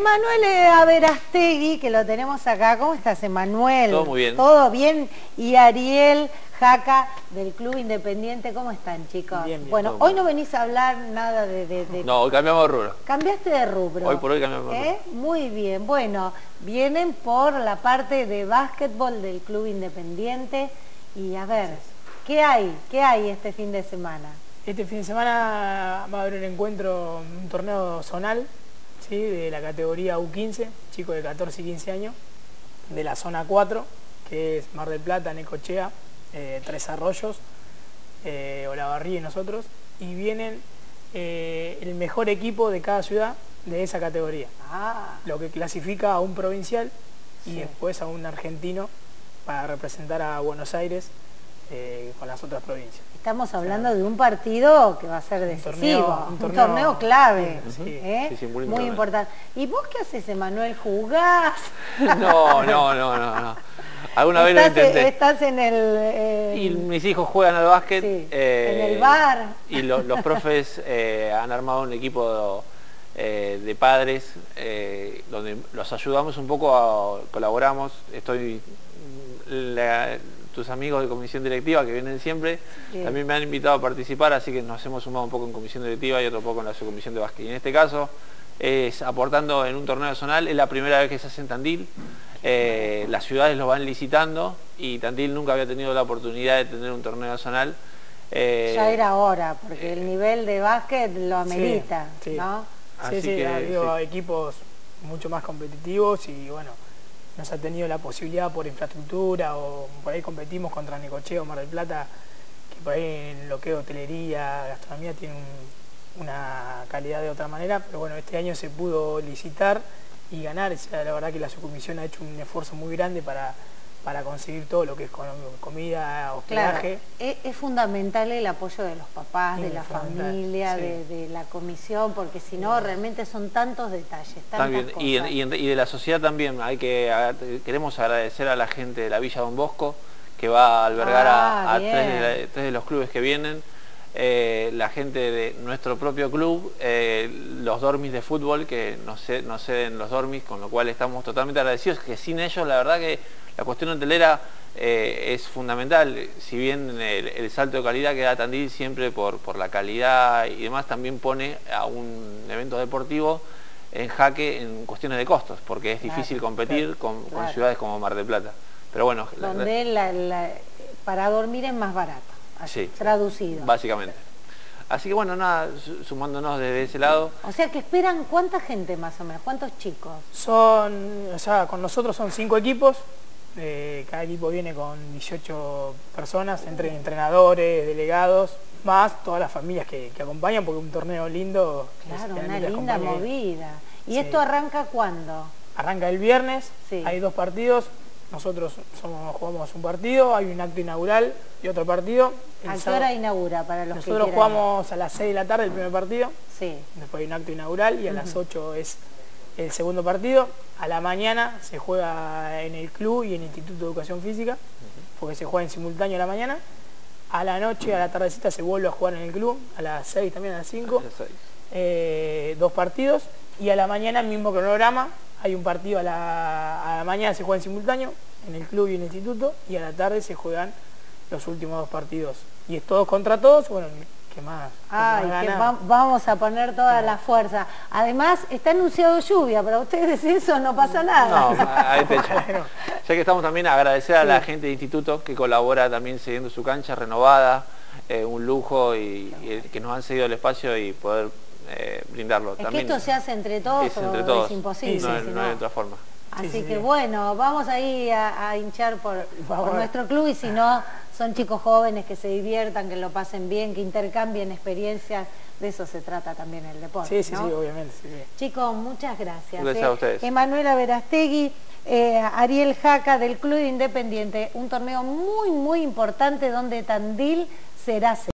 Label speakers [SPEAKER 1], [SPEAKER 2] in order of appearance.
[SPEAKER 1] Emanuel Averastegui, que lo tenemos acá. ¿Cómo estás, Emanuel?
[SPEAKER 2] Todo muy bien.
[SPEAKER 1] ¿Todo bien? Y Ariel Jaca, del Club Independiente. ¿Cómo están, chicos?
[SPEAKER 2] Bien, bien.
[SPEAKER 1] Bueno, hoy no venís a hablar nada de...
[SPEAKER 2] No, hoy cambiamos de rubro.
[SPEAKER 1] Cambiaste de rubro.
[SPEAKER 2] Hoy por hoy cambiamos de rubro.
[SPEAKER 1] Muy bien. Bueno, vienen por la parte de básquetbol del Club Independiente. Y a ver, ¿qué hay? ¿Qué hay este fin de semana?
[SPEAKER 3] Este fin de semana va a haber un encuentro, un torneo zonal, ¿sí? De la categoría U15, chicos de 14 y 15 años, de la zona 4, que es Mar del Plata, Necochea, Tres Arroyos, Olavarría y nosotros, y vienen el mejor equipo de cada ciudad de esa categoría, lo que clasifica a un provincial y después a un argentino para representar a Buenos Aires con las otras provincias.
[SPEAKER 1] Estamos hablando de un partido que va a ser decisivo, un torneo clave,
[SPEAKER 2] sí,
[SPEAKER 1] muy importante. ¿Y vos qué haces, Emanuel? ¿Jugás?
[SPEAKER 2] No. Alguna vez lo intenté.
[SPEAKER 1] Estás en el...
[SPEAKER 2] Y mis hijos juegan al básquet.
[SPEAKER 1] Sí, en el bar.
[SPEAKER 2] Y los profes han armado un equipo de padres donde los ayudamos un poco, colaboramos. Tus amigos de comisión directiva que vienen siempre, también me han invitado a participar, así que nos hemos sumado un poco en comisión directiva y otro poco en la subcomisión de básquet. Y en este caso es aportando en un torneo zonal, es la primera vez que se hace en Tandil, las ciudades lo van licitando y Tandil nunca había tenido la oportunidad de tener un torneo zonal.
[SPEAKER 1] Ya era hora, porque el nivel de básquet lo amerita, ¿no?
[SPEAKER 3] Ha habido equipos mucho más competitivos y bueno, nos ha tenido la posibilidad por infraestructura o por ahí competimos contra Necochea o Mar del Plata, que por ahí en lo que es hotelería, gastronomía tiene una calidad de otra manera, pero bueno, este año se pudo licitar y ganar. O sea, la verdad que la subcomisión ha hecho un esfuerzo muy grande para conseguir todo lo que es comida, hospedaje.
[SPEAKER 1] Claro, es fundamental el apoyo de los papás, de la familia, de la comisión, porque si no realmente son tantos detalles, tantas cosas.
[SPEAKER 2] Y de la sociedad también, queremos agradecer a la gente de la Villa Don Bosco, que va a albergar a tres de los clubes que vienen, la gente de nuestro propio club, los dormis de fútbol que nos ceden los dormis, con lo cual estamos totalmente agradecidos, que sin ellos la verdad que la cuestión hotelera es fundamental. Si bien el salto de calidad que da Tandil siempre por la calidad y demás, también pone a un evento deportivo en jaque en cuestiones de costos, porque es difícil competir con ciudades como Mar del Plata. Pero bueno,
[SPEAKER 1] donde para dormir es más barato, traducido.
[SPEAKER 2] Básicamente. Así que bueno, nada, sumándonos desde ese lado.
[SPEAKER 1] O sea que esperan, ¿cuánta gente más o menos? ¿Cuántos chicos?
[SPEAKER 3] Con nosotros son 5 equipos. Cada equipo viene con 18 personas, entre entrenadores, delegados, más todas las familias que acompañan, porque es un torneo lindo.
[SPEAKER 1] Claro, una linda movida. ¿Y esto arranca cuándo?
[SPEAKER 3] Arranca el viernes, hay 2 partidos, nosotros jugamos un partido, hay un acto inaugural y otro partido.
[SPEAKER 1] ¿A qué hora inaugura para los que quieran?
[SPEAKER 3] Nosotros jugamos a las 6 de la tarde el primer partido, después hay un acto inaugural y a las 8 es el segundo partido. A la mañana se juega en el club y en el Instituto de Educación Física, porque se juega en simultáneo a la mañana. A la noche, a la tardecita se vuelve a jugar en el club, a las 6 también, a las 5. 2 partidos. Y a la mañana, el mismo cronograma, hay un partido a la mañana se juega en simultáneo, en el club y en el instituto, y a la tarde se juegan los últimos 2 partidos. Y es todos contra todos, bueno, ¿qué más?
[SPEAKER 1] Vamos a poner toda la fuerza. Además, está anunciado lluvia, para ustedes eso no pasa nada.
[SPEAKER 2] No, ya que estamos también, agradecer a la gente del instituto que colabora también cediendo su cancha renovada, un lujo y que nos han cedido el espacio y poder brindarlo.
[SPEAKER 1] Es que esto se hace entre todos, es imposible.
[SPEAKER 2] No hay otra forma.
[SPEAKER 1] Así que bueno, vamos ahí a hinchar por nuestro club, y si no, son chicos jóvenes que se diviertan, que lo pasen bien, que intercambien experiencias, de eso se trata también el deporte.
[SPEAKER 3] Sí, obviamente.
[SPEAKER 1] Chicos, muchas gracias.
[SPEAKER 2] Gracias a ustedes.
[SPEAKER 1] Emanuel Averastegui, Ariel Jaca del Club Independiente, un torneo muy importante donde Tandil será